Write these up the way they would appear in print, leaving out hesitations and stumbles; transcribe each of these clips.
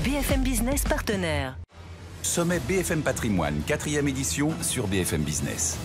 BFM Business partenaire. Sommet BFM Patrimoine, 4e édition sur BFM Business.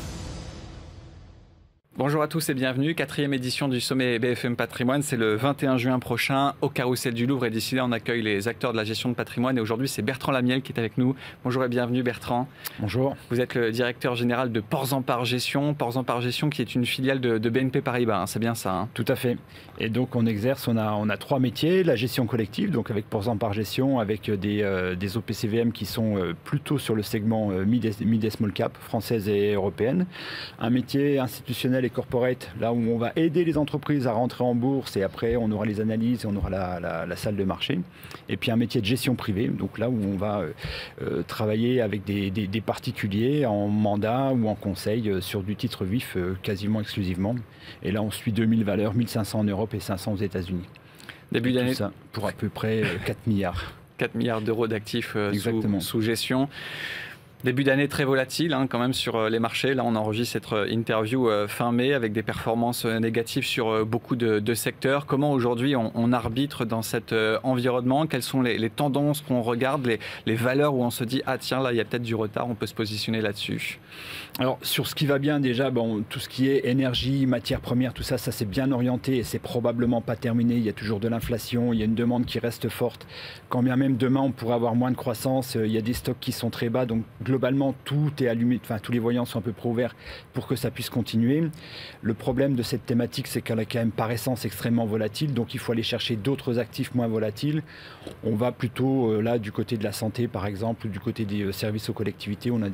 Bonjour à tous et bienvenue, 4e édition du sommet BFM Patrimoine, c'est le 21 juin prochain au Carrousel du Louvre et d'ici là on accueille les acteurs de la gestion de patrimoine et aujourd'hui c'est Bertrand Lamiel qui est avec nous. Bonjour et bienvenue Bertrand. Bonjour. Vous êtes le directeur général de Ports en Part Gestion qui est une filiale de BNP Paribas, hein, c'est bien ça Tout à fait. Et donc on exerce, on a trois métiers, la gestion collective, donc avec Ports en Part Gestion, avec des OPCVM qui sont plutôt sur le segment mid et small cap, française et européenne. Un métier institutionnel et corporate, là où on va aider les entreprises à rentrer en bourse et après on aura les analyses et on aura la salle de marché. Et puis un métier de gestion privée, donc là où on va travailler avec des particuliers en mandat ou en conseil sur du titre vif quasiment exclusivement. Et là on suit 2000 valeurs, 1500 en Europe et 500 aux États-Unis. Début d'année. Tout ça pour à peu près 4 milliards. 4 milliards d'euros d'actifs sous gestion. Début d'année très volatile quand même sur les marchés. Là, on enregistre cette interview fin mai avec des performances négatives sur beaucoup de secteurs. Comment aujourd'hui on arbitre dans cet environnement? Quelles sont les tendances qu'on regarde, les valeurs où on se dit « Ah tiens, là, il y a peut-être du retard, on peut se positionner là-dessus » Alors, sur ce qui va bien déjà, tout ce qui est énergie, matières premières, tout ça, ça s'est bien orienté et c'est probablement pas terminé. Il y a toujours de l'inflation, il y a une demande qui reste forte. Quand bien même demain, on pourrait avoir moins de croissance, il y a des stocks qui sont très bas, donc globalement, tout est allumé, enfin tous les voyants sont un peu près ouverts pour que ça puisse continuer. Le problème de cette thématique, c'est qu'elle est quand même par essence extrêmement volatile, donc il faut aller chercher d'autres actifs moins volatiles. On va plutôt là du côté de la santé, par exemple, ou du côté des services aux collectivités, on a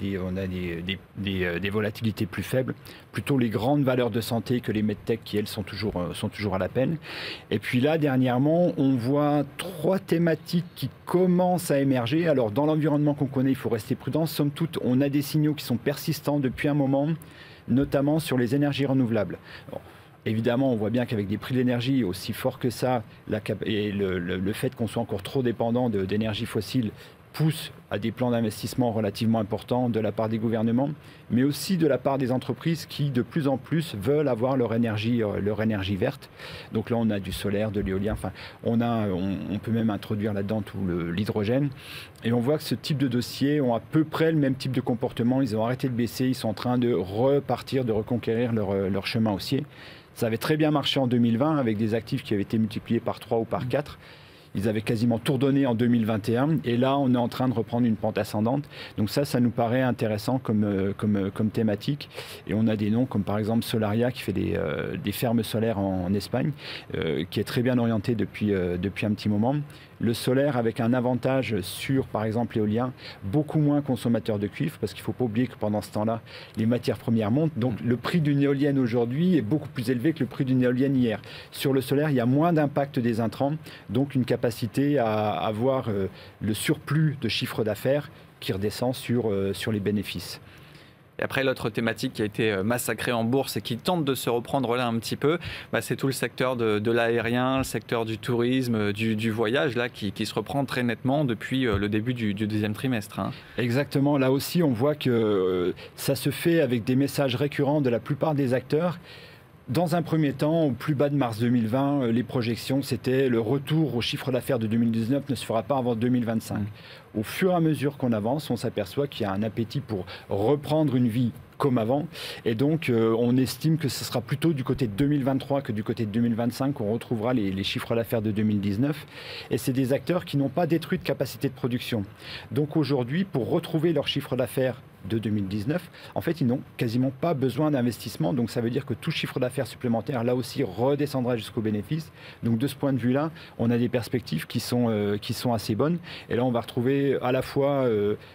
des volatilités plus faibles. Plutôt les grandes valeurs de santé que les medtech qui, elles, sont toujours à la peine. Et puis là, dernièrement, on voit trois thématiques qui commencent à émerger. Alors, dans l'environnement qu'on connaît, il faut rester prudent. Somme toute, on a des signaux qui sont persistants depuis un moment, notamment sur les énergies renouvelables. Bon, évidemment, on voit bien qu'avec des prix de l'énergie aussi forts que ça, et le fait qu'on soit encore trop dépendant d'énergie fossile pousse à des plans d'investissement relativement importants de la part des gouvernements, mais aussi de la part des entreprises qui, de plus en plus, veulent avoir leur énergie verte. Donc là, on a du solaire, de l'éolien, enfin, on peut même introduire là-dedans tout l'hydrogène. Et on voit que ce type de dossiers ont à peu près le même type de comportement. Ils ont arrêté de baisser, ils sont en train de repartir, de reconquérir leur chemin haussier. Ça avait très bien marché en 2020 avec des actifs qui avaient été multipliés par 3 ou par 4. Ils avaient quasiment tout redonné en 2021 et là on est en train de reprendre une pente ascendante. Donc ça nous paraît intéressant comme thématique. Et on a des noms comme par exemple Solaria qui fait des fermes solaires en Espagne, qui est très bien orienté depuis un petit moment. Le solaire avec un avantage sur, par exemple, l'éolien, beaucoup moins consommateur de cuivre, parce qu'il ne faut pas oublier que pendant ce temps-là, les matières premières montent. Donc, le prix d'une éolienne aujourd'hui est beaucoup plus élevé que le prix d'une éolienne hier. Sur le solaire, il y a moins d'impact des intrants, donc une capacité à avoir le surplus de chiffre d'affaires qui redescend sur les bénéfices. Et après, l'autre thématique qui a été massacrée en bourse et qui tente de se reprendre là un petit peu, c'est tout le secteur de l'aérien, le secteur du tourisme, du voyage, là, qui se reprend très nettement depuis le début du deuxième trimestre. Exactement. Là aussi, on voit que ça se fait avec des messages récurrents de la plupart des acteurs. Dans un premier temps, au plus bas de mars 2020, les projections, c'était le retour au chiffre d'affaires de 2019 ne se fera pas avant 2025. Au fur et à mesure qu'on avance, on s'aperçoit qu'il y a un appétit pour reprendre une vie comme avant. Et donc, on estime que ce sera plutôt du côté de 2023 que du côté de 2025 qu'on retrouvera les chiffres d'affaires de 2019. Et c'est des acteurs qui n'ont pas détruit de capacité de production. Donc aujourd'hui, pour retrouver leur chiffre d'affaires de 2019, en fait, ils n'ont quasiment pas besoin d'investissement. Donc, ça veut dire que tout chiffre d'affaires supplémentaire, là aussi, redescendra jusqu'au bénéfice. Donc, de ce point de vue-là, on a des perspectives qui sont assez bonnes. Et là, on va retrouver à la fois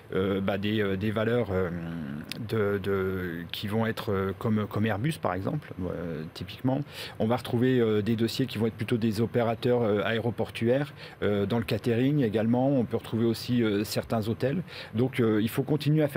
des valeurs qui vont être comme Airbus, par exemple, typiquement. On va retrouver des dossiers qui vont être plutôt des opérateurs aéroportuaires. Dans le catering également, on peut retrouver aussi certains hôtels. Donc, il faut continuer à faire du stock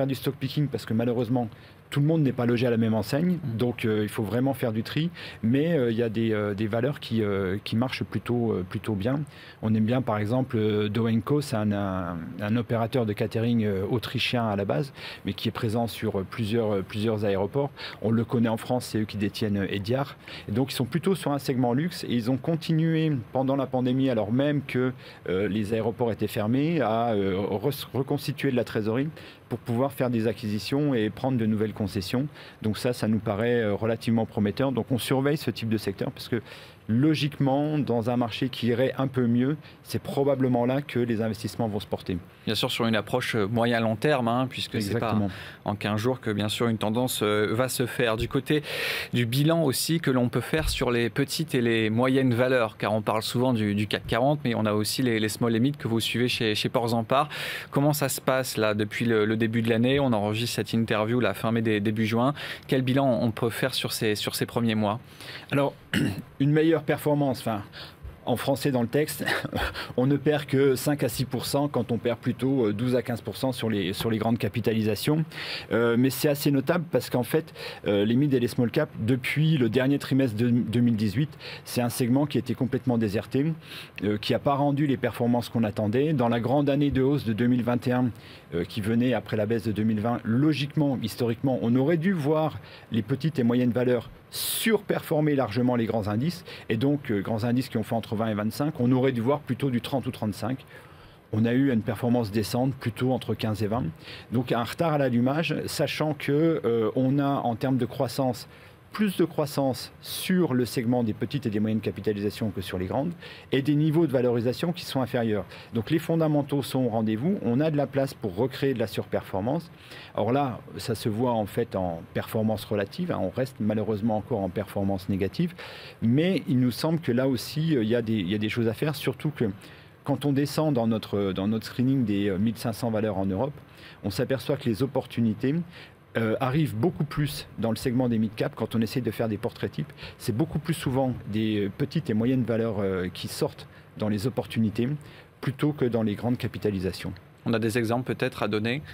picking parce que malheureusement, tout le monde n'est pas logé à la même enseigne, donc il faut vraiment faire du tri, mais il y a des valeurs qui marchent plutôt bien. On aime bien par exemple DO & Co, c'est un opérateur de catering autrichien à la base, mais qui est présent sur plusieurs aéroports. On le connaît en France, c'est eux qui détiennent Ediar. Et donc ils sont plutôt sur un segment luxe et ils ont continué pendant la pandémie, alors même que les aéroports étaient fermés, à reconstituer de la trésorerie pour pouvoir faire des acquisitions et prendre de nouvelles concessions. Donc ça nous paraît relativement prometteur. Donc on surveille ce type de secteur parce que logiquement, dans un marché qui irait un peu mieux, c'est probablement là que les investissements vont se porter. Bien sûr, sur une approche moyen-long terme, puisque c'est pas en 15 jours que bien sûr une tendance va se faire. Du côté du bilan aussi que l'on peut faire sur les petites et les moyennes valeurs, car on parle souvent du CAC 40, mais on a aussi les small et mid que vous suivez chez Ports en Part. Comment ça se passe là depuis le début de l'année? On enregistre cette interview la fin mai, début juin. Quel bilan on peut faire sur ces premiers mois? Alors, une meilleure performance, en français dans le texte, on ne perd que 5 à 6% quand on perd plutôt 12 à 15% sur les grandes capitalisations. Mais c'est assez notable parce qu'en fait, les mid et les small cap, depuis le dernier trimestre de 2018, c'est un segment qui était complètement déserté, qui n'a pas rendu les performances qu'on attendait. Dans la grande année de hausse de 2021, qui venait après la baisse de 2020, logiquement, historiquement, on aurait dû voir les petites et moyennes valeurs surperformer largement les grands indices, et donc grands indices qui ont fait entre 20 et 25, on aurait dû voir plutôt du 30 ou 35. On a eu une performance descente plutôt entre 15 et 20. Donc un retard à l'allumage, sachant qu'on a en termes de croissance, plus de croissance sur le segment des petites et des moyennes capitalisations que sur les grandes, et des niveaux de valorisation qui sont inférieurs. Donc les fondamentaux sont au rendez-vous, on a de la place pour recréer de la surperformance. Alors là, ça se voit en fait en performance relative, on reste malheureusement encore en performance négative, mais il nous semble que là aussi, il y a des choses à faire, surtout que quand on descend dans notre screening des 1500 valeurs en Europe, on s'aperçoit que les opportunités arrive beaucoup plus dans le segment des mid-cap quand on essaie de faire des portraits types. C'est beaucoup plus souvent des petites et moyennes valeurs qui sortent dans les opportunités plutôt que dans les grandes capitalisations. On a des exemples peut-être à donner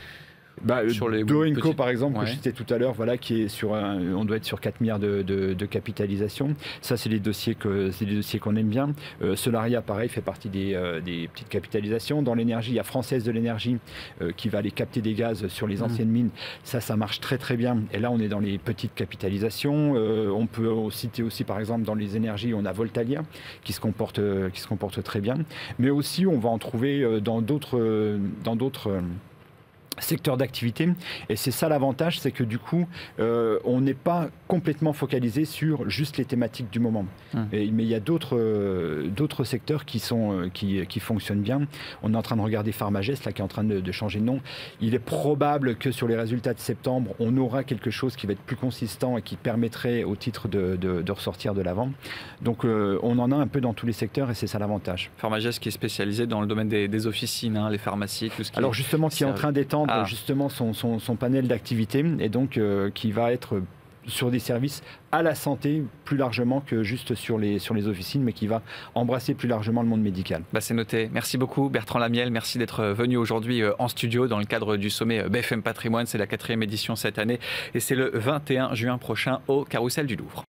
sur les DO & Co par exemple, que je citais tout à l'heure, qui est sur on doit être sur 4 milliards de capitalisation. Ça, c'est les dossiers qu'on aime bien. Solaria, pareil, fait partie des petites capitalisations. Dans l'énergie, il y a Française de l'énergie qui va aller capter des gaz sur les anciennes mines. Ça marche très très bien. Et là, on est dans les petites capitalisations. On peut citer aussi, par exemple, dans les énergies, on a Voltalia qui se comporte très bien. Mais aussi, on va en trouver dans d'autres secteur d'activité, et c'est ça l'avantage, c'est que du coup on n'est pas complètement focalisé sur juste les thématiques du moment. Mais il y a d'autres secteurs qui fonctionnent bien. On est en train de regarder Pharmagest là, qui est en train de changer de nom. Il est probable que sur les résultats de septembre, on aura quelque chose qui va être plus consistant et qui permettrait au titre de ressortir de l'avant. Donc on en a un peu dans tous les secteurs, et c'est ça l'avantage. Pharmagest qui est spécialisé dans le domaine des officines, les pharmacies, tout ce qui alors justement qui est en train d'étendre justement son panel d'activités, et donc qui va être sur des services à la santé plus largement que juste sur les officines, mais qui va embrasser plus largement le monde médical. C'est noté. Merci beaucoup Bertrand Lamiel, merci d'être venu aujourd'hui en studio dans le cadre du sommet BFM Patrimoine. C'est la 4e édition cette année et c'est le 21 juin prochain au Carrousel du Louvre.